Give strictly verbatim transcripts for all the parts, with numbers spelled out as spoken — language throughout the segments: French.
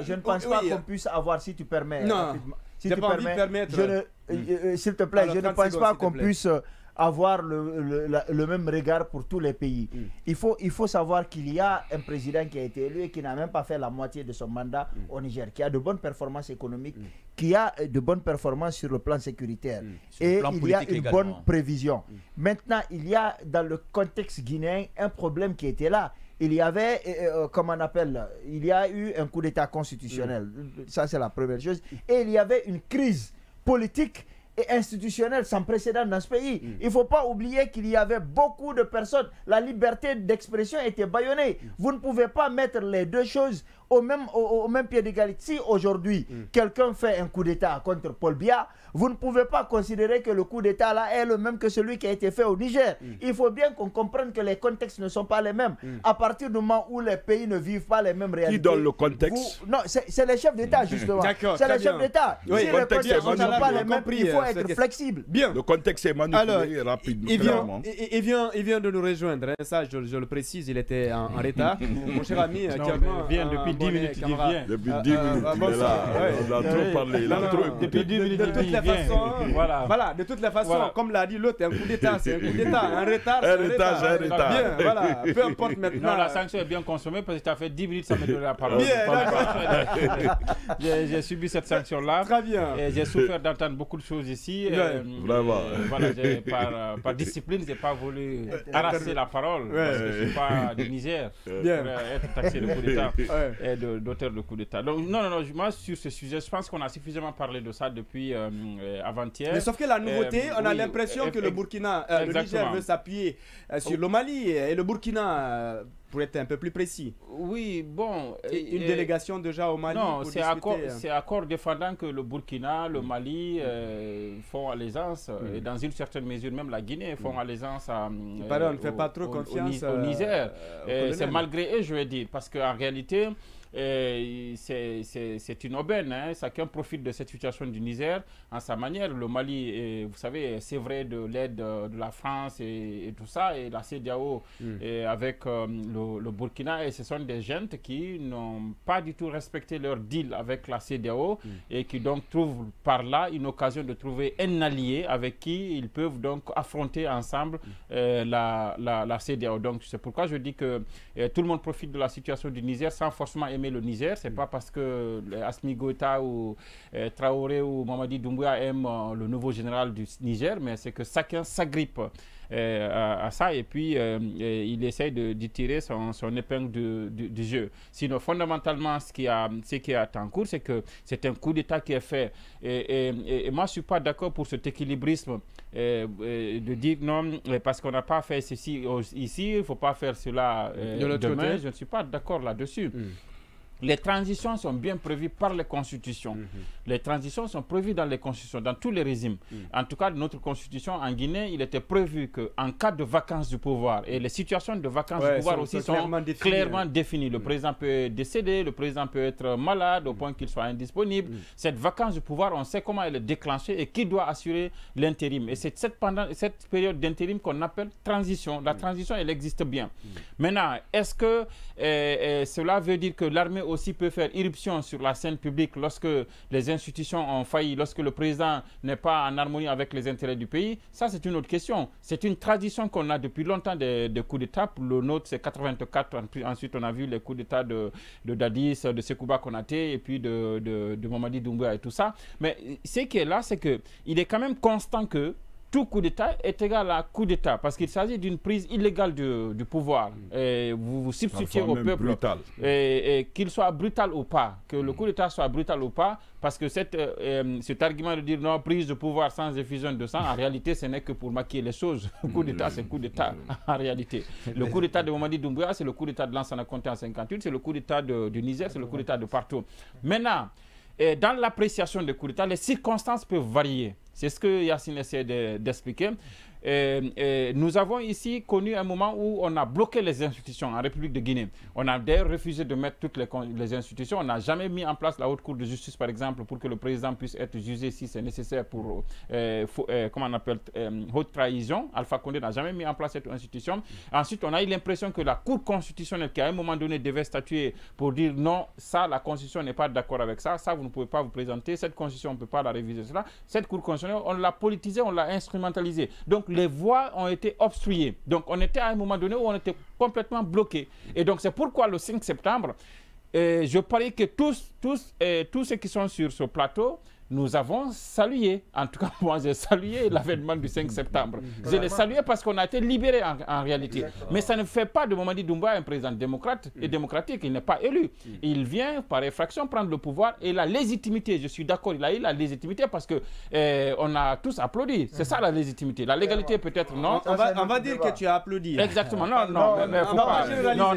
pas, je ne pense oui, pas oui. qu'on puisse avoir, si tu permets. Non, si tu tu pas envie de permets, permettre. je ne, euh, euh, s'il te plaît, Alors, je ne trente pense secondes, pas s'il te qu'on plaît. puisse avoir le, le, la- le même regard pour tous les pays. Mm. Il faut, il faut savoir qu'il y a un président qui a été élu et qui n'a même pas fait la moitié de son mandat Mm. au Niger, qui a de bonnes performances économiques, Mm. qui a euh, de bonnes performances sur le plan sécuritaire. Mm. Sur le Et plan il y a politique une également. bonne prévision. Mm. Maintenant, il y a dans le contexte guinéen un problème qui était là. Il y avait, euh, euh, comment on appelle, il y a eu un coup d'État constitutionnel. Ça, c'est la première chose. Et il y avait une crise politique et institutionnelle sans précédent dans ce pays. Mm. Il ne faut pas oublier qu'il y avait beaucoup de personnes. La liberté d'expression était bâillonnée. Mm. Vous ne pouvez pas mettre les deux choses au même, au, au même pied d'égalité. Si aujourd'hui, Mm. quelqu'un fait un coup d'État contre Paul Biya, vous ne pouvez pas considérer que le coup d'État là est le même que celui qui a été fait au Niger. Mm. Il faut bien qu'on comprenne que les contextes ne sont pas les mêmes. Mm. À partir du moment où les pays ne vivent pas les mêmes réalités. Qui donne le contexte? vous- Non, c'est c'est les chefs d'État justement. D'accord, C'est très les chefs bien. d'État. Oui, Si le les contexte contextes est ne sont manipulé. pas les Bien mêmes, compris, il faut euh, être cette- flexible. Bien. Le contexte est manipulé Alors, rapidement. il vient, clairement. il, il vient, il vient de nous rejoindre. hein. Ça, je, je le précise, il était en, en retard. Mon cher ami, Non, Calment, mais vient un depuis dix bonnet, minutes, il camarade. vient. Depuis Euh, dix euh, minutes, euh, il bon est là. sang, ouais. On a trop Oui. parlé, il a Non, trop non, écouté. Depuis dix de, minutes, de il toutes les vient. façons, Voilà. voilà, de toutes les façons, Voilà. comme l'a dit l'autre, un coup d'État, c'est un coup d'État, un retard, c'est Un un retard, c'est un retard. Bien, voilà, peu importe maintenant. Non, la sanction est bien consommée parce que tu as fait dix minutes sans me donner la parole. Bien, J'ai j'ai subi cette sanction-là. Très bien. Et j'ai souffert d'entendre beaucoup de choses ici. Ouais. Euh, Vraiment. euh, voilà, j'ai- par, euh, par discipline, je n'ai pas voulu arracher la parole. Ouais. Parce que je ne suis pas du Niger Bien. pour euh, être taxé de coup d'État Ouais. et de- d'auteur de coup d'État. Donc, non, non, non, moi, sur ce sujet, je pense qu'on a suffisamment parlé de ça depuis euh, euh, avant-hier. Mais sauf que la nouveauté, Euh, on a oui, l'impression euh, que le ex- Burkina, euh, le Niger exactement. veut s'appuyer euh, sur le Mali et le Burkina, euh, pour être un peu plus précis. Oui, bon. Et Une euh, délégation déjà au Mali. Non, pour c'est discuter, accord, euh, c'est accord défendant que le Burkina, le Mali euh, font allégeance, euh, et dans une certaine mesure même la Guinée font allégeance à, Il paraît, on ne fait au- pas trop au- au confiance, Ni- au, euh, Niger. euh, au Euh, c'est colonel. malgré eux, je vais dire, parce qu'en réalité, euh, c'est- c'est c'est une aubaine. Hein. Chacun profite de cette situation du Niger en sa manière. Le Mali, est, vous savez, c'est vrai de l'aide de, de la France et, et tout ça, et la C E D E A O Mm. et avec euh, le, le Burkina, et ce sont des gens qui n'ont pas du tout respecté leur deal avec la C E D E A O Mm. et qui donc trouvent par là une occasion de trouver un allié avec qui ils peuvent donc affronter ensemble euh, la, la, la C E D E A O. Donc c'est pourquoi je dis que euh, tout le monde profite de la situation du Niger sans forcément aimer le Niger. C'est pas parce que euh, Assimi Goïta ou euh, Traoré ou Mamadi Doumbouya aiment euh, le nouveau général du Niger, mais c'est que chacun s'agrippe euh, à, à ça et puis euh, et il essaye de, de tirer son, son épingle du, du, du jeu. Sinon, fondamentalement, ce qui, a, ce qui est en cours, c'est que c'est un coup d'État qui est fait. Et, et, et moi, je ne suis pas d'accord pour cet équilibrisme euh, euh, de dire non, parce qu'on n'a pas fait ceci ici, il ne faut pas faire cela euh, De l'autre demain. côté. Je ne suis pas d'accord là-dessus. Mm. Les transitions sont bien prévues par les constitutions. Mm-hmm. Les transitions sont prévues dans les constitutions, dans tous les régimes. Mm. En tout cas, notre constitution en Guinée, il était prévu qu'en cas de vacances du pouvoir, et les situations de vacances Ouais, du pouvoir sont- aussi sont sont clairement définies, clairement hein. définies. Le Mm. président peut décéder, le président peut être malade au point qu'il soit indisponible. Mm. Cette vacance du pouvoir, on sait comment elle est déclenchée et qui doit assurer l'intérim. Et c'est cette, pendant, cette période d'intérim qu'on appelle transition. La transition, elle existe bien. Maintenant, est-ce que euh, euh, cela veut dire que l'armée aussi peut faire irruption sur la scène publique lorsque les institutions ont failli, lorsque le président n'est pas en harmonie avec les intérêts du pays? Ça, c'est une autre question. C'est une tradition qu'on a depuis longtemps des de coups d'État. Le nôtre, c'est quatre-vingt-quatre. Ensuite, on a vu les coups d'État de, de Dadis, de Sekouba Konaté et puis de, de, de Mamadi Doumbouya et tout ça. Mais ce qui est là, c'est qu'il est quand même constant que tout coup d'État est égal à coup d'État parce qu'il s'agit d'une prise illégale du, du pouvoir. Et vous vous substituez Parfois au même peuple. brutal. Et, et qu'il soit brutal ou pas, que le coup d'État soit brutal ou pas, parce que cette, euh, euh, cet argument de dire non, prise de pouvoir sans effusion de sang, en réalité, ce n'est que pour maquiller les choses. Le coup d'État, c'est coup d'État, en réalité. Le coup d'État de Mamadi Doumbouya, c'est le coup d'État de Lansana Conté en cinquante-huit, c'est le coup d'État du Niger, c'est le coup d'État de partout. Maintenant, et dans l'appréciation des coups d'État, les circonstances peuvent varier. C'est ce que Yacine essaie d'expliquer. euh, euh, nous avons ici connu un moment où on a bloqué les institutions en République de Guinée. On a d'ailleurs refusé de mettre toutes les, les institutions. On n'a jamais mis en place la haute cour de justice, par exemple, pour que le président puisse être jugé si c'est nécessaire pour, euh, faut, euh, comment on appelle, euh, haute trahison. Alpha Condé n'a jamais mis en place cette institution. Ensuite, on a eu l'impression que la Cour constitutionnelle, qui à un moment donné devait statuer pour dire non, ça, la Constitution n'est pas d'accord avec ça, ça, vous ne pouvez pas vous présenter, cette Constitution, on ne peut pas la réviser, cela. Cette Cour constitutionnelle, on l'a politisée, on l'a instrumentalisée. Donc, les voies ont été obstruées. Donc, on était à un moment donné où on était complètement bloqué. Et donc, c'est pourquoi le cinq septembre, euh, je parie que tous, tous, euh, tous ceux qui sont sur ce plateau, nous avons salué, en tout cas moi j'ai salué l'avènement du cinq septembre. Je l'ai salué parce qu'on a été libérés en, en réalité. Mais ça ne fait pas de Mamadi Doumbouya un président démocrate et démocratique, il n'est pas élu. Il vient par effraction prendre le pouvoir et la légitimité, je suis d'accord, il a eu la légitimité parce que euh, on a tous applaudi. C'est ça la légitimité. La légalité peut-être non. On va, on va dire que tu as applaudi. Exactement, non, non, non, mais faut non, pas. non, Non, non,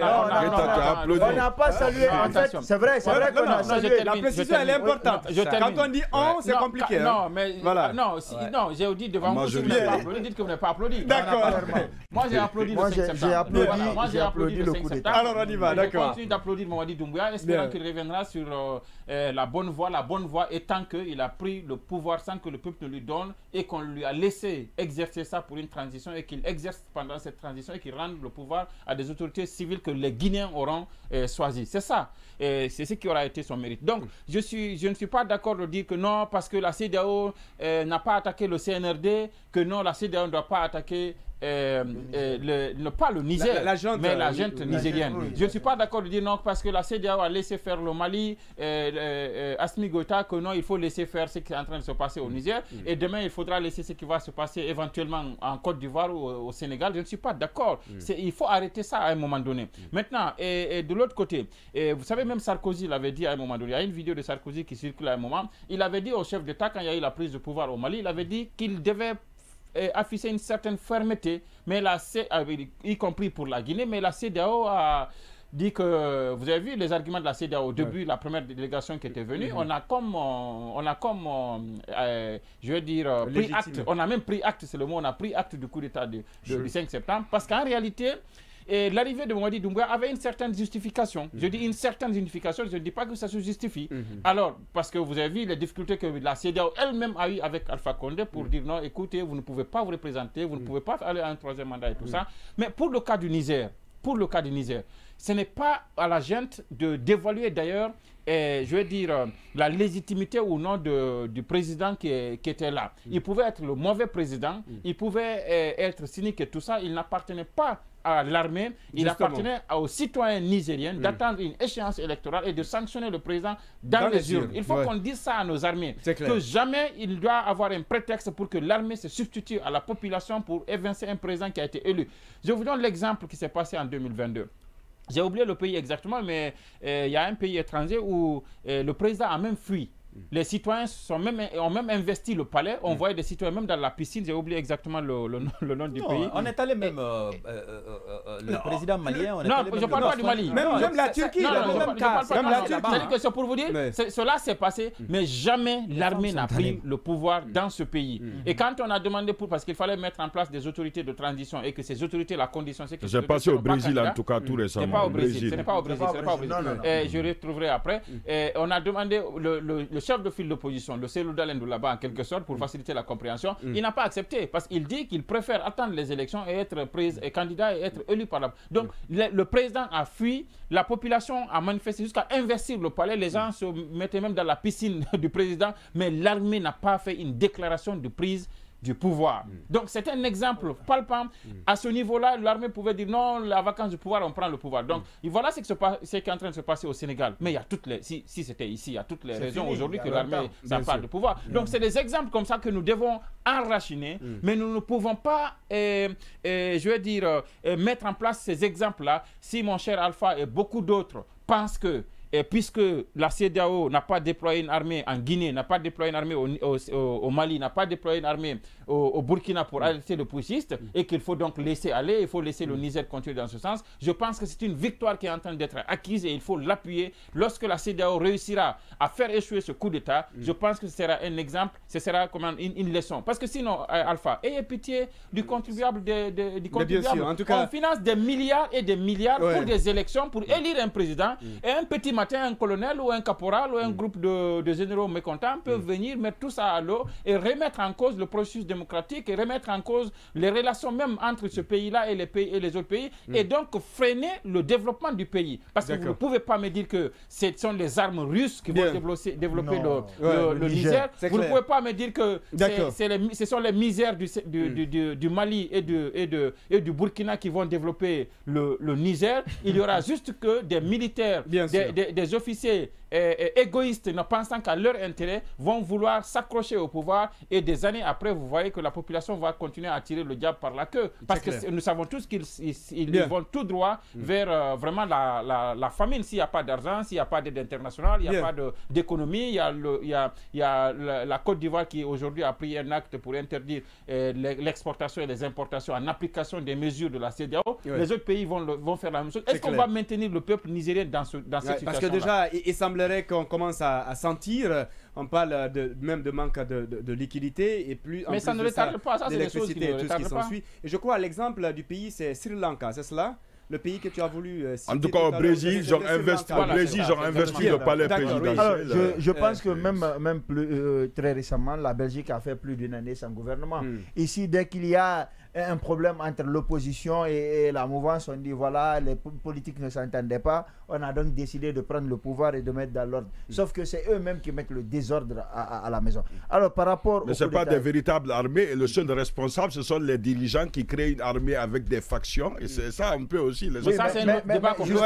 non, on n'a pas salué, en fait, c'est vrai, c'est vrai qu'on a salué. La précision elle est importante. Quand on dit on, c'est compliqué. Non, mais voilà. non, si, ouais. non j'ai dit devant moi, vous, si vous n'avez pas applaudi, dites que vous n'avez pas applaudi. D'accord. Moi, j'ai applaudi moi, le cinq septembre. J'ai applaudi, voilà. Moi, j'ai applaudi, applaudi le coup d'État. Alors, on y va, d'accord. Je continue d'applaudir Mamadi Doumbouya, espérant qu'il reviendra sur euh, euh, la bonne voie. La bonne voie étant qu'il a pris le pouvoir sans que le peuple ne lui donne et qu'on lui a laissé exercer ça pour une transition et qu'il exerce pendant cette transition et qu'il rende le pouvoir à des autorités civiles que les Guinéens auront euh, choisies. C'est ça. C'est ce qui aura été son mérite. Donc, je, suis, je ne suis pas d'accord de dire que non, parce que la C E D E A O euh, n'a pas attaqué le C N R D, que non, la C E D E A O ne doit pas attaquer euh, euh, le, le, pas le Niger, la, la mais la junte euh, nigérienne. Oui, oui. Je ne suis pas d'accord de dire non, parce que la C E D E A O a laissé faire le Mali, euh, euh, Assimi Goïta, que non, il faut laisser faire ce qui est en train de se passer au Niger, mm. et demain, il faudra laisser ce qui va se passer éventuellement en Côte d'Ivoire ou au, au Sénégal. Je ne suis pas d'accord. Mm. Il faut arrêter ça à un moment donné. Mm. Maintenant, et, et de l'autre côté, et vous savez, même Sarkozy l'avait dit à un moment donné, il y a une vidéo de Sarkozy qui circule à un moment, il avait dit au chef d'État, quand il y a eu la prise de pouvoir au Mali, il avait dit qu'il devait euh, afficher une certaine fermeté, mais la C, y compris pour la Guinée, mais la C E D E A O a dit que, vous avez vu les arguments de la C E D E A O au début, ouais. La première délégation qui était venue, mm-hmm. on a comme, on a comme euh, je veux dire, euh, pris acte, on a même pris acte, c'est le mot, on a pris acte du coup d'État du cinq septembre, parce qu'en réalité, et l'arrivée de Mamadi Doumbouya avait une certaine justification. Mm-hmm. Je dis une certaine justification, je ne dis pas que ça se justifie. Mm-hmm. Alors, parce que vous avez vu les difficultés que la C E D E A O elle-même a eu avec Alpha Condé pour mm-hmm. dire non, écoutez, vous ne pouvez pas vous représenter, vous mm-hmm. ne pouvez pas aller à un troisième mandat et tout mm-hmm. ça. Mais pour le cas du Niger, pour le cas du Niger, ce n'est pas à la junte de d'évaluer d'ailleurs, eh, je veux dire, euh, la légitimité ou non de, du président qui, est, qui était là. Mm. Il pouvait être le mauvais président, mm. il pouvait eh, être cynique et tout ça, il n'appartenait pas à l'armée, il appartenait aux citoyens nigériens mm. d'attendre une échéance électorale et de sanctionner le président dans, dans les urnes. Il faut ouais. qu'on dise ça à nos armées, que jamais il doit avoir un prétexte pour que l'armée se substitue à la population pour évincer un président qui a été élu. Je vous donne l'exemple qui s'est passé en deux mille vingt-deux. J'ai oublié le pays exactement, mais il euh, y a un pays étranger où euh, le président a même fui. Les citoyens sont même, ont même investi le palais. On mm. voyait des citoyens même dans la piscine. J'ai oublié exactement le, le, le nom du non, pays. On est allé même... Euh, euh, euh, le non. président malien... On est non, allé je ne parle pas du Mali. Même, non, même la Turquie, non, non, non, même cas. Même la Turquie. C'est-à-dire que c'est pour vous dire, cela s'est passé, mm. mais jamais l'armée n'a pris le pouvoir mm. dans ce pays. Mm. Et quand on a demandé pour... Parce qu'il fallait mettre en place des autorités de transition et que ces autorités, la condition, c'est que... C'est passé au Brésil, en tout cas, tout récemment. Ce n'est pas au Brésil. Ce n'est pas au Brésil. Je retrouverai après. On a demandé le chef de file d'opposition, le Cellou Dalein là-bas en quelque sorte pour faciliter la compréhension, mm. il n'a pas accepté parce qu'il dit qu'il préfère attendre les élections et être prise, et candidat et être élu par la... Donc mm. le, le président a fui, la population a manifesté jusqu'à investir le palais, les gens mm. se mettaient même dans la piscine du président, mais l'armée n'a pas fait une déclaration de prise du pouvoir. Mm. Donc c'est un exemple palpable. Mm. À ce niveau-là, l'armée pouvait dire non, la vacance du pouvoir, on prend le pouvoir. Donc mm. voilà ce qui, se passe, ce qui est en train de se passer au Sénégal. Mais il y a toutes les, si, si c'était ici, il y a toutes les raisons aujourd'hui que l'armée s'empare du pouvoir. Mm. Donc c'est des exemples comme ça que nous devons enrachiner, mm. mais nous ne pouvons pas, euh, euh, je veux dire, euh, mettre en place ces exemples-là si mon cher Alpha et beaucoup d'autres pensent que et puisque la CEDEAO n'a pas déployé une armée en Guinée, n'a pas déployé une armée au, au, au Mali, n'a pas déployé une armée au, au Burkina pour arrêter le putschiste, et qu'il faut donc laisser aller, il faut laisser le Niger continuer dans ce sens, je pense que c'est une victoire qui est en train d'être acquise et il faut l'appuyer. Lorsque la CEDEAO réussira à faire échouer ce coup d'État, je pense que ce sera un exemple, ce sera comme une, une leçon. Parce que sinon, euh, Alpha, ayez pitié du contribuable, de, de, du contribuable. Sûr, en tout cas, on finance des milliards et des milliards ouais. pour des élections, pour élire un président, mm. et un petit matin, un colonel ou un caporal ou un mm. groupe de, de généraux mécontents peuvent mm. venir mettre tout ça à l'eau et remettre en cause le processus démocratique et remettre en cause les relations même entre ce pays-là et les pays et les autres pays, mm. et donc freiner le développement du pays. Parce que vous ne pouvez pas me dire que ce sont les armes russes qui Bien. vont développer, développer le, ouais, le, le, le Niger. Vous clair. ne pouvez pas me dire que c'est les, ce sont les misères du, du, mm. du, du, du Mali et, de, et, de, et du Burkina qui vont développer le, le Niger. Il y aura juste que des militaires, des, des, des officiers euh, égoïstes ne pensant qu'à leur intérêt vont vouloir s'accrocher au pouvoir, et des années après, vous voyez que la population va continuer à tirer le diable par la queue. Parce que nous savons tous qu'ils ils, ils vont tout droit mm. vers euh, vraiment la, la, la famine. S'il n'y a pas d'argent, s'il n'y a pas d'aide internationale, il n'y a Bien. pas d'économie, il y a, le, il y a, il y a la, la Côte d'Ivoire qui aujourd'hui a pris un acte pour interdire euh, l'exportation et les importations en application des mesures de la CEDEAO. Ouais. Les autres pays vont, le, vont faire la même chose. Est-ce qu'on va maintenir le peuple nigérien dans, ce, dans cette ouais, situation-là? Parce que déjà, il, il semblerait qu'on commence à, à sentir, on parle de, même de manque de, de, de liquidité, et plus, mais en ça plus ne retarde pas, ça c'est des choses qui ne tout ce qui s'ensuit. Et je crois l'exemple du pays, c'est Sri Lanka, c'est cela? Le pays que tu as voulu euh, en tout cas au Brésil, ils ont investi, au Brésil, ils ont investi le palais présidentiel. Alors, je, je pense que même, même plus, euh, très récemment, la Belgique a fait plus d'une année sans gouvernement. Hmm. Ici, dès qu'il y a un problème entre l'opposition et, et la mouvance, on dit voilà, les politiques ne s'entendaient pas, on a donc décidé de prendre le pouvoir et de mettre dans l'ordre. Mm. Sauf que c'est eux-mêmes qui mettent le désordre à, à, à la maison. Alors par rapport... Mais ce n'est pas des véritables armées, et le seul responsable, ce sont les dirigeants qui créent une armée avec des factions, et c'est ça un peu aussi les autres. Ça, c'est un débat qu'on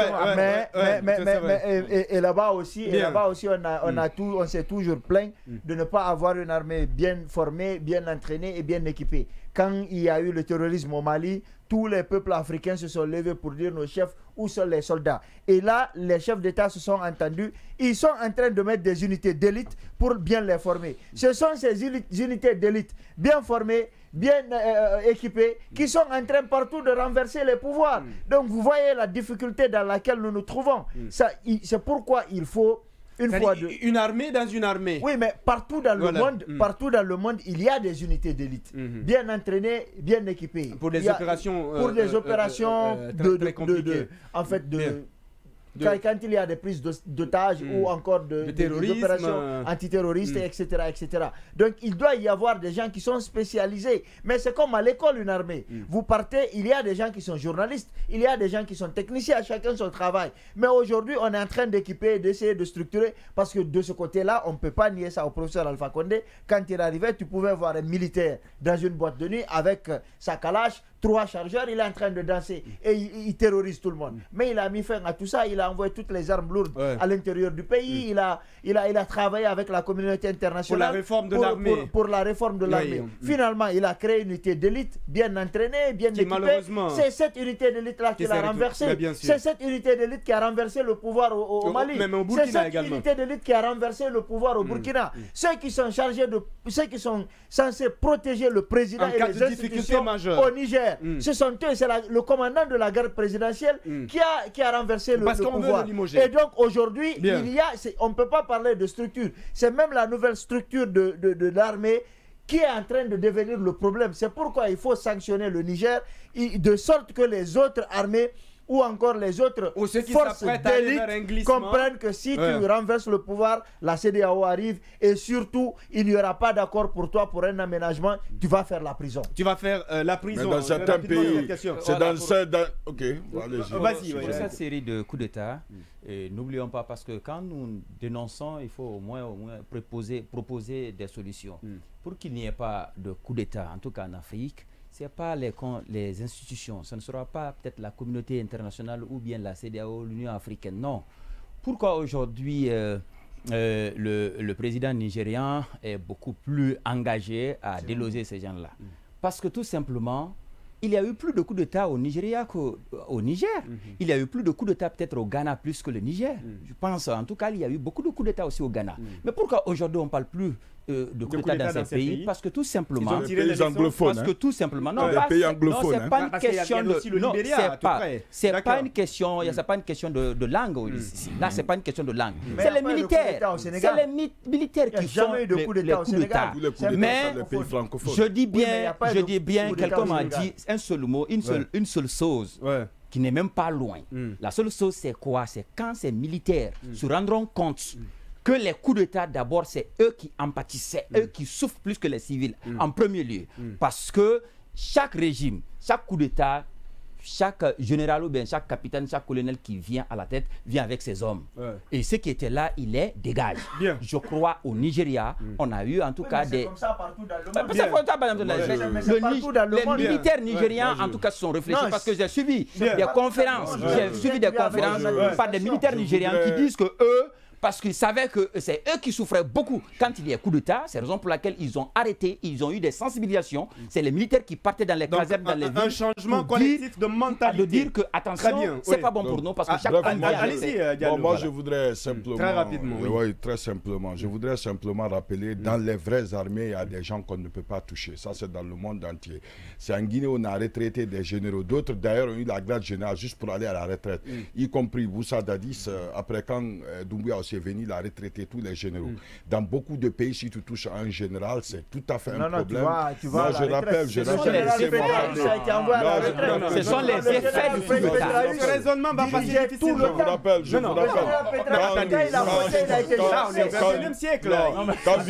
Mais et là-bas aussi, et là-bas aussi, on, a, on, a tout, on s'est toujours plaint mm. de ne pas avoir une armée bien formée, bien entraînée et bien équipée. Quand il y a eu le terrorisme au Mali, tous les peuples africains se sont levés pour dire nos chefs, où sont les soldats? Et là, les chefs d'État se sont entendus. Ils sont en train de mettre des unités d'élite pour bien les former. Ce sont ces unités d'élite bien formées, bien euh, équipées, qui sont en train partout de renverser les pouvoirs. Mm. Donc vous voyez la difficulté dans laquelle nous nous trouvons. Mm. C'est pourquoi il faut... Une, fois de... une armée dans une armée. Oui, mais partout dans voilà. le monde, mm. partout dans le monde, il y a des unités d'élite, mm-hmm. bien entraînées, bien équipées. Pour des opérations, pour euh, des opérations euh, euh, de, très, très de, de, de, en fait, de. Bien. De... Quand, quand il y a des prises d'otages mmh. ou encore de, de, de des opérations euh... antiterroristes, mmh. et cetera, et cetera. Donc il doit y avoir des gens qui sont spécialisés. Mais c'est comme à l'école, une armée. Mmh. Vous partez, il y a des gens qui sont journalistes, il y a des gens qui sont techniciens, chacun son travail. Mais aujourd'hui, on est en train d'équiper, d'essayer de structurer, parce que de ce côté-là, on ne peut pas nier ça au professeur Alpha Condé. Quand il arrivait, tu pouvais voir un militaire dans une boîte de nuit avec euh, sa calache, trois chargeurs, il est en train de danser et il, il terrorise tout le monde. Mais il a mis fin à tout ça, il a envoyé toutes les armes lourdes ouais. à l'intérieur du pays, mmh. il, a, il, a, il a travaillé avec la communauté internationale pour la réforme de pour, l'armée. Pour, pour la réforme de l'armée. Mmh. Finalement, il a créé une unité d'élite bien entraînée, bien qui, équipée. C'est cette unité d'élite-là qui l'a renversée. C'est cette unité d'élite qui a renversé le pouvoir au, au, au Mali. C'est cette également. unité d'élite qui a renversé le pouvoir au mmh. Burkina. Mmh. Ceux qui sont chargés de... Ceux qui sont censés protéger le président en et les institutions au Niger, mmh. ce sont eux. C'est le commandant de la garde présidentielle mm. qui, a, qui a renversé le, le pouvoir. Et donc aujourd'hui, il y a, on ne peut pas parler de structure. C'est même la nouvelle structure de, de, de l'armée qui est en train de devenir le problème. C'est pourquoi il faut sanctionner le Niger de sorte que les autres armées ou encore les autres forces d'élite comprennent que si ouais. tu renverses le pouvoir, la CEDEAO arrive et surtout, il n'y aura pas d'accord pour toi pour un aménagement, tu vas faire la prison. Tu vas faire euh, la prison. Mais dans certains pays, c'est dans ce... Dans... Ok, allez-y. Vas-y. Pour cette série de coups d'État, n'oublions pas, parce que quand nous dénonçons, il faut au moins, au moins proposer, proposer des solutions. Mm. Pour qu'il n'y ait pas de coup d'État, en tout cas en Afrique, ce n'est pas les, les institutions, ce ne sera pas peut-être la communauté internationale ou bien la CEDEAO, l'Union africaine, non. Pourquoi aujourd'hui euh, euh, le, le président nigérian est beaucoup plus engagé à déloger ces gens-là? mm. Parce que tout simplement, il y a eu plus de coups d'État au Nigeria qu'au au Niger. Mm-hmm. Il y a eu plus de coups d'État peut-être au Ghana plus que le Niger. Mm. Je pense, en tout cas, il y a eu beaucoup de coups d'État aussi au Ghana. Mm. Mais pourquoi aujourd'hui on ne parle plus euh, de coups d'État dans, dans ces pays? pays Parce que tout simplement... Les pays anglophones. Parce que tout simplement... Non, ouais. pas, les pays anglophones. Non, c'est pas une question de... Non, c'est pas, c'est pas une question... Mm. C'est pas une question de, de langue mm. ici. Là, c'est pas une question de langue. Mais c'est les militaires. C'est les mi militaires qui font les coups d'État. Mais je dis bien, je dis bien, quelqu'un m'a dit un seul mot, une seule, ouais. une seule chose ouais. qui n'est même pas loin. Mm. La seule chose, c'est quoi? C'est quand ces militaires mm. se rendront compte mm. que les coups d'État, d'abord, c'est eux qui empathisent, c'est mm. eux qui souffrent plus que les civils, mm. en premier lieu. Mm. Parce que chaque régime, chaque coup d'État, chaque général ou bien chaque capitaine, chaque colonel qui vient à la tête, vient avec ses hommes. Ouais. Et ceux qui étaient là, il les dégage. Bien. Je crois au Nigeria, mm. on a eu en tout oui, cas des... C'est comme ça partout dans le monde. C'est comme ça partout dans le monde. Les militaires nigériens, ouais, en tout cas, se sont réfléchis non, parce que j'ai suivi bien. des conférences. J'ai suivi des conférences ouais. par des militaires nigériens voudrais... qui disent que eux, parce qu'ils savaient que c'est eux qui souffraient beaucoup quand il y a coup d'État. C'est la raison pour laquelle ils ont arrêté, ils ont eu des sensibilisations. C'est les militaires qui partaient dans les casernes, dans les villes. Un changement collectif de mentalité. De dire que, attention, c'est oui. pas bon pour nous parce que chaque famille... Allez-y, bon, moi, je voudrais simplement... Très rapidement. Oui, oui très simplement. Je voudrais simplement rappeler, dans les vraies armées, il y a des gens qu'on ne peut pas toucher. Ça, c'est dans le monde entier. C'est en Guinée, on a retraité des généraux. D'autres, d'ailleurs, ont eu la grade générale juste pour aller à la retraite. Mm. Y compris Boussa Dadis, euh, après quand euh, Doumbouya aussi est venu, il a retraité tous les généraux. Mm. Dans beaucoup de pays, si tu touches à un général, c'est tout à fait non, un non, problème. Tu vois, tu vois non, je rappelle, je rappelle. Ce sont les effets du coup d'État. Ce raisonnement va passer tout le temps. Je vous rappelle, je vous rappelle. Quand siècle. Quand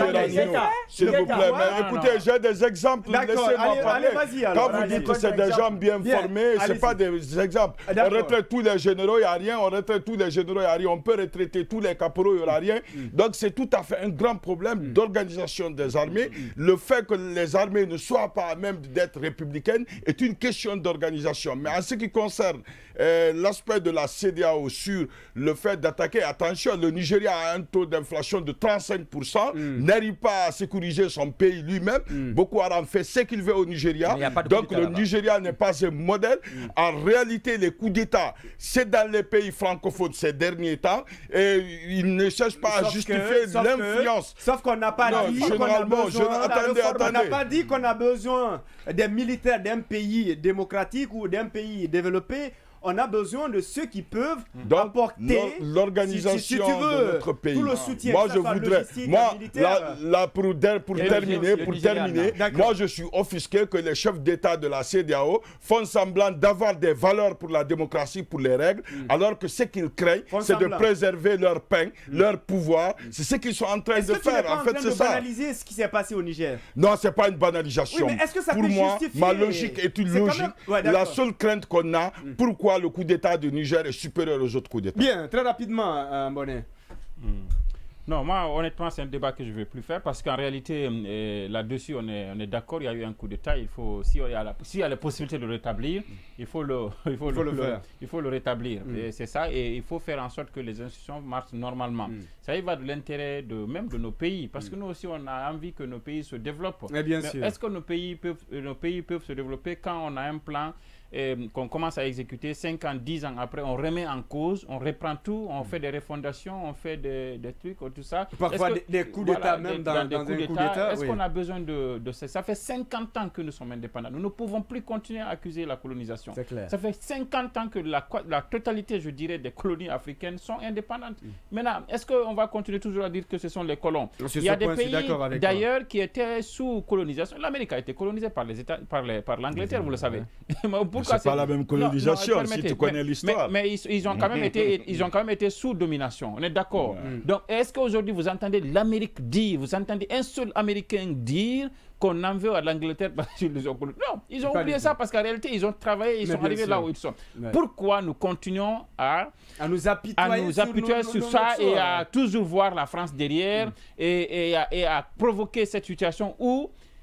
s'il vous plaît, mais écoutez, j'ai des exemples. Laissez-moi parler. Quand vous dites que c'est des gens bien formés, ce n'est pas des exemples. On retraite tous les généraux, il n'y a rien. On retraite tous les généraux, il n'y a rien. On peut retraiter tous les caporaux, il n'y aura rien. Donc c'est tout à fait un grand problème d'organisation des armées. Le fait que les armées ne soient pas à même d'être républicaines est une question d'organisation. Mais en ce qui concerne euh, l'aspect de la C D A O sur le fait d'attaquer, attention, le Nigeria a un taux d'inflation de trente-cinq pour cent, mm. n'arrive pas à sécuriser son pays lui-même. Mm. Boko Haram fait ce qu'il veut au Nigeria. Donc le Nigeria n'est pas un modèle. Mm. En réalité, les coups d'État, c'est dans les pays francophones ces derniers temps. Et ils ne cherchent pas sauf à justifier l'influence. Sauf qu'on n'a pas, pas dit qu'on a besoin. Attendez, attendez. On n'a pas dit qu'on a besoin des militaires d'un pays démocratique ou d'un pays développé. On a besoin de ceux qui peuvent donc, apporter l'organisation si, si, si de notre pays. Tout le soutien. Moi, je voudrais, moi, là, là, pour, pour terminer, pour terminer, moi, je suis offusqué que les chefs d'État de la C D A O font semblant d'avoir des valeurs pour la démocratie, pour les règles, mm. alors que ce qu'ils craignent, c'est de préserver leur pain, mm. leur pouvoir. C'est ce qu'ils sont en train de faire. En fait, c'est ça. Est-ce que tu n'es pas en train de banaliser ce qui s'est passé au Niger? Non, c'est pas une banalisation. Oui, mais est-ce que ça pour peut moi, justifier... ma logique est une est logique. Même... Ouais, la seule crainte qu'on a, mm. pourquoi le coup d'État du Niger est supérieur aux autres coups d'État. Bien, très rapidement, euh, Bonnet. Hmm. Non, moi, honnêtement, c'est un débat que je ne vais plus faire parce qu'en réalité, euh, là-dessus, on est, on est d'accord, il y a eu un coup d'État. Il faut, si il y a la, si il y a la possibilité de le rétablir, il faut le, il faut il faut le, le, faire. Il faut le rétablir. Mm. C'est ça, et il faut faire en sorte que les institutions marchent normalement. Mm. Ça y va de l'intérêt de même de nos pays, parce mm. que nous aussi, on a envie que nos pays se développent. Mais bien sûr. Est-ce que nos pays peuvent, nos pays peuvent se développer quand on a un plan qu'on commence à exécuter, cinq ans, dix ans après, on remet en cause, on reprend tout, on mm. fait des refondations, on fait des, des trucs, tout ça. Parfois des, des coups d'État, voilà, même des, dans, dans, dans des coups d'État. Est-ce oui. qu'on a besoin de, de ça? Ça fait cinquante ans que nous sommes indépendants. Nous ne pouvons plus continuer à accuser la colonisation. C'est clair. Ça fait cinquante ans que la, la totalité, je dirais, des colonies africaines sont indépendantes. Mm. Maintenant, est-ce qu'on va continuer toujours à dire que ce sont les colons? Sur Il y a des point, pays, d'ailleurs, qui étaient sous colonisation. L'Amérique a été colonisée par les États, par les, par l'Angleterre, vous le savez. Pourquoi c'est pas la même colonisation, non, non, si tu connais l'histoire. Mais, mais, mais ils, ils, ont quand même été, ils ont quand même été sous domination, on est d'accord. Ouais. Donc, est-ce qu'aujourd'hui, vous entendez l'Amérique dire, vous entendez un seul Américain dire qu'on en veut à l'Angleterre parce qu'ils ont colonisé? Non, ils ont oublié ça parce qu'en réalité, ils ont travaillé, ils mais sont arrivés sûr. là où ils sont. Ouais. Pourquoi nous continuons à, à nous apitoyer, à nous apitoyer sur, sur ça et à toujours voir la France derrière mm. et, et, à, et à provoquer cette situation où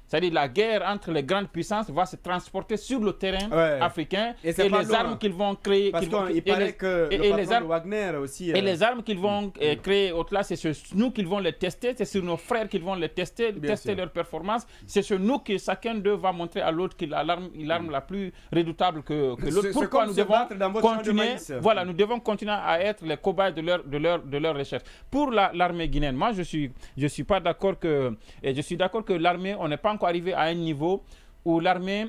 c'est-à-dire la guerre entre les grandes puissances va se transporter sur le terrain ouais. africain et, et les armes qu'ils vont créer. Parce qu'il qu'il paraît les, que et, le et les armes, de Wagner aussi. Euh, et les armes qu'ils vont euh, créer au-delà, c'est sur nous qu'ils vont les tester, c'est sur nos frères qu'ils vont les tester, Bien tester sûr. leur performance. C'est sur nous que chacun d'eux va montrer à l'autre qu'il a l'arme mm. la plus redoutable que, que l'autre. Pourquoi nous devons continuer, voilà, nous devons continuer à être les cobayes de leur, de leur, de leur recherche. Pour l'armée la, guinéenne, moi je suis, je suis pas d'accord que, et je suis d'accord que l'armée, on n'est pas encore arrivé à un niveau où l'armée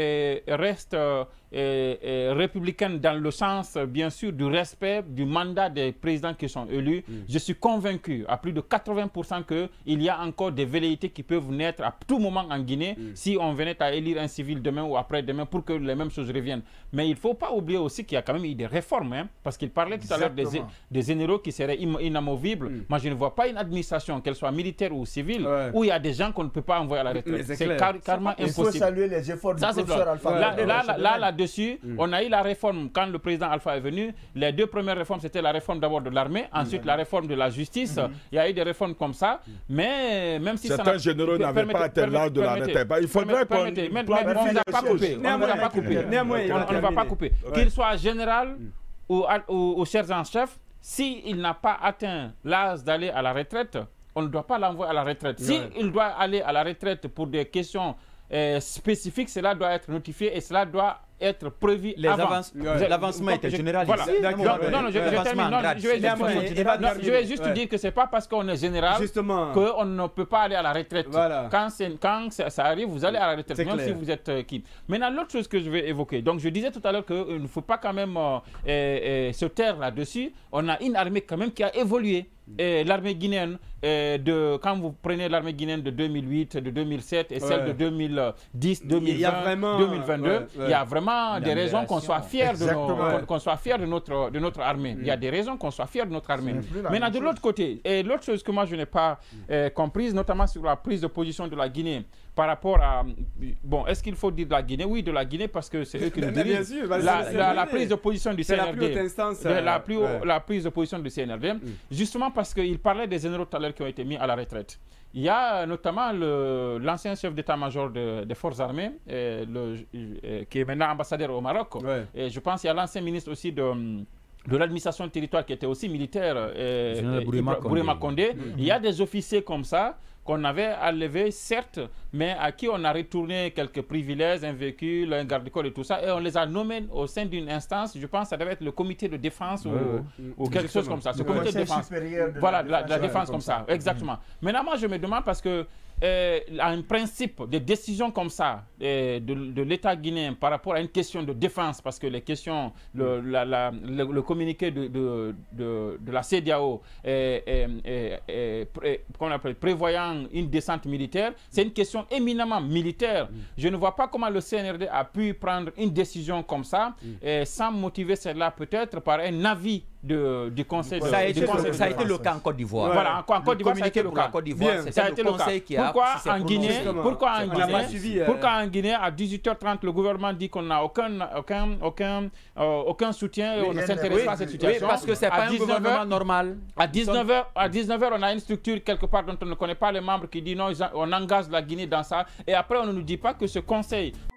reste euh, et, et républicaine dans le sens, bien sûr, du respect du mandat des présidents qui sont élus. Mm. Je suis convaincu à plus de quatre-vingts pour cent qu'il y a encore des velléités qui peuvent naître à tout moment en Guinée mm. si on venait à élire un civil demain ou après-demain pour que les mêmes choses reviennent. Mais il ne faut pas oublier aussi qu'il y a quand même eu des réformes, hein, parce qu'il parlait tout à l'heure des, des généraux qui seraient inamovibles. Mm. Moi, je ne vois pas une administration, qu'elle soit militaire ou civile, ouais. où il y a des gens qu'on ne peut pas envoyer à la retraite. C'est car carrément impossible. Il faut saluer les efforts du professeur Alpha. Là, là, là, là, là dessus, mm. on a eu la réforme quand le président Alpha est venu. Les deux premières réformes, c'était la réforme d'abord de l'armée, ensuite mm. la réforme de la justice. Mm. Il y a eu des réformes comme ça, mais même si certains généraux n'avaient pas atteint l'âge de la retraite. Il faudrait qu'on planifie. Mais on ne va pas couper. On ne va pas couper. On ne va pas couper. Qu'il soit général ou, ou, ou chef en chef, s'il n'a pas atteint l'âge d'aller à la retraite, on ne doit pas l'envoyer à la retraite. S'il ouais. doit aller à la retraite pour des questions euh, spécifiques, cela doit être notifié et cela doit être prévu les avant. Ouais. L'avancement était généralisé. Voilà. Non, non, non, je, je termine. Non, je vais juste, non, je vais juste ouais. dire que ce n'est pas parce qu'on est général qu'on ne peut pas aller à la retraite. Voilà. Quand, quand ça, ça arrive, vous allez à la retraite, même clair. si vous êtes euh, qui. Maintenant, l'autre chose que je vais évoquer. Donc, je disais tout à l'heure qu'il ne faut pas quand même euh, euh, se taire là-dessus. On a une armée quand même qui a évolué. L'armée guinéenne, euh, de, quand vous prenez l'armée guinéenne de deux mille huit, de deux mille sept et ouais. celle de deux mille dix, deux mille vingt, vraiment, deux mille vingt-deux, ouais, ouais. il y a vraiment des raisons qu'on soit fiers de, nos, ouais. qu'on soit fier de, notre, de notre armée. Mm. Il y a des raisons qu'on soit fier de notre armée. Maintenant, de l'autre côté, et l'autre chose que moi je n'ai pas euh, comprise, notamment sur la prise de position de la Guinée, par rapport à... Bon, est-ce qu'il faut dire de la Guinée? Oui, de la Guinée, parce que c'est eux qui nous dirigent. La, la, la, la prise de position du C N R D. C'est la plus haute instance. Euh, la, plus, ouais. la prise de position du C N R D. Mm. Justement parce qu'il parlait des généraux tout à l'heure qui ont été mis à la retraite. Il y a notamment l'ancien chef d'état-major de, des forces armées, euh, le, euh, qui est maintenant ambassadeur au Maroc. Ouais. Et je pense qu'il y a l'ancien ministre aussi de... de l'administration du territoire qui était aussi militaire, euh, Bourema Condé. Mm. Il y a des officiers comme ça qu'on avait enlevés, certes, mais à qui on a retourné quelques privilèges, un véhicule, un garde-corps et tout ça, et on les a nommés au sein d'une instance, je pense que ça devait être le comité de défense ouais, ou, ouais. ou quelque chose comme ça. Ce comité de défense. De voilà, la, la, la défense comme, comme ça, ça. Exactement. Mm. Maintenant, moi, je me demande parce que Euh, un principe de décision comme ça euh, de, de l'État guinéen par rapport à une question de défense, parce que les questions, le, la, la, le, le communiqué de, de, de, de la C E D E A O est, est, est, est, est, qu'on appelle, prévoyant une descente militaire, c'est une question éminemment militaire. Mm. Je ne vois pas comment le C N R D a pu prendre une décision comme ça mm. et sans motiver cela peut-être par un avis de, du Conseil de, ça a été, du conseil le, de ça a été le cas en Côte d'Ivoire. Ouais. Voilà, en, en Côte d'Ivoire, ça a été le cas. Côte d'Ivoire, c'est le conseil qui a... Pourquoi en Guinée, pourquoi en Guinée, suivi, euh... pourquoi en Guinée, à dix-huit heures trente, le gouvernement dit qu'on n'a aucun, aucun, aucun, euh, aucun soutien et oui, on ne s'intéresse oui, pas à cette situation. Oui, parce que c'est pas un gouvernement normal. À dix-neuf heures, à dix-neuf heures, on a une structure quelque part dont on ne connaît pas les membres qui dit non, on engage la Guinée dans ça. Et après, on ne nous dit pas que ce conseil